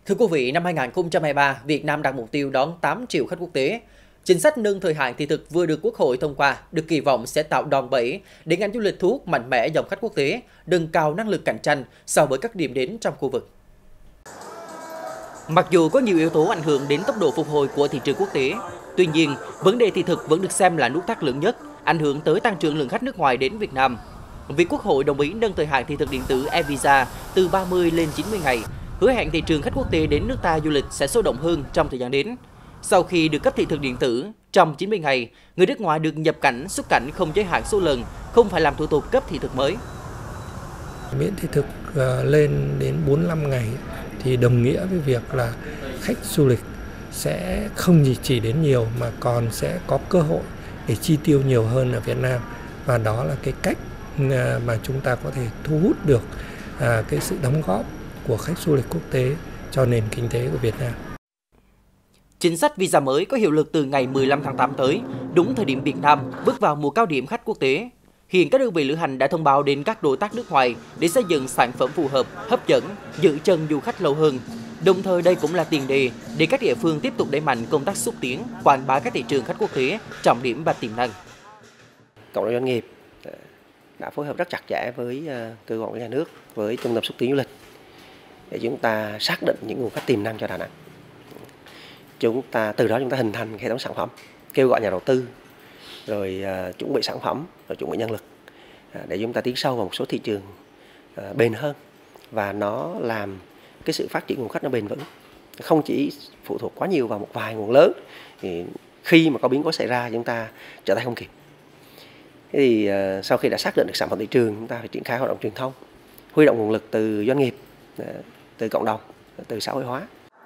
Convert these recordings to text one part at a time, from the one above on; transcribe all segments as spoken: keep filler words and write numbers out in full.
Thưa quý vị, năm hai nghìn không trăm hai mươi ba, Việt Nam đặt mục tiêu đón tám triệu khách quốc tế. Chính sách nâng thời hạn thị thực vừa được Quốc hội thông qua, được kỳ vọng sẽ tạo đòn bẩy để ngành du lịch thu hút mạnh mẽ dòng khách quốc tế, nâng cao năng lực cạnh tranh so với các điểm đến trong khu vực. Mặc dù có nhiều yếu tố ảnh hưởng đến tốc độ phục hồi của thị trường quốc tế, tuy nhiên, vấn đề thị thực vẫn được xem là nút thắt lớn nhất, ảnh hưởng tới tăng trưởng lượng khách nước ngoài đến Việt Nam. Việc Quốc hội đồng ý nâng thời hạn thị thực điện tử e-visa từ ba mươi lên chín mươi ngày, hứa hẹn thị trường khách quốc tế đến nước ta du lịch sẽ sôi động hơn trong thời gian đến. Sau khi được cấp thị thực điện tử, trong chín mươi ngày, người nước ngoài được nhập cảnh, xuất cảnh không giới hạn số lần, không phải làm thủ tục cấp thị thực mới. Miễn thị thực lên đến bốn mươi lăm ngày thì đồng nghĩa với việc là khách du lịch sẽ không chỉ đến nhiều mà còn sẽ có cơ hội để chi tiêu nhiều hơn ở Việt Nam. Và đó là cái cách mà chúng ta có thể thu hút được cái sự đóng góp của khách du lịch quốc tế cho nền kinh tế của Việt Nam. Chính sách visa mới có hiệu lực từ ngày mười lăm tháng tám tới, đúng thời điểm Việt Nam bước vào mùa cao điểm khách quốc tế. Hiện các đơn vị lữ hành đã thông báo đến các đối tác nước ngoài để xây dựng sản phẩm phù hợp, hấp dẫn, giữ chân du khách lâu hơn. Đồng thời đây cũng là tiền đề để các địa phương tiếp tục đẩy mạnh công tác xúc tiến, quảng bá các thị trường khách quốc tế, trọng điểm và tiềm năng. Cộng đồng doanh nghiệp đã phối hợp rất chặt chẽ với cơ quan nhà nước, với trung tâm xúc tiến du lịch để chúng ta xác định những nguồn khách tiềm năng cho Đà Nẵng. Chúng ta từ đó chúng ta hình thành hệ thống sản phẩm, kêu gọi nhà đầu tư, rồi uh, chuẩn bị sản phẩm, rồi chuẩn bị nhân lực uh, để chúng ta tiến sâu vào một số thị trường uh, bền hơn, và nó làm cái sự phát triển nguồn khách nó bền vững, không chỉ phụ thuộc quá nhiều vào một vài nguồn lớn thì khi mà có biến cố xảy ra chúng ta trở tay không kịp. Thế thì uh, sau khi đã xác định được sản phẩm thị trường, chúng ta phải triển khai hoạt động truyền thông, huy động nguồn lực từ doanh nghiệp, uh, từ cộng đồng, từ xã hội hóa.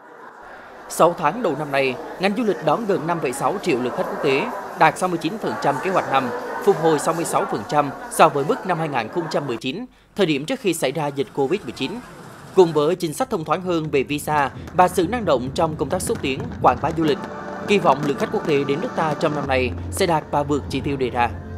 sáu tháng đầu năm nay, ngành du lịch đón gần năm phẩy sáu triệu lượt khách quốc tế, đạt sáu mươi chín phần trăm kế hoạch năm, phục hồi sáu mươi sáu phần trăm so với mức năm hai nghìn không trăm mười chín, thời điểm trước khi xảy ra dịch Covid mười chín. Cùng với chính sách thông thoáng hơn về visa và sự năng động trong công tác xúc tiến, quảng bá du lịch, kỳ vọng lượng khách quốc tế đến nước ta trong năm nay sẽ đạt và vượt chỉ tiêu đề ra.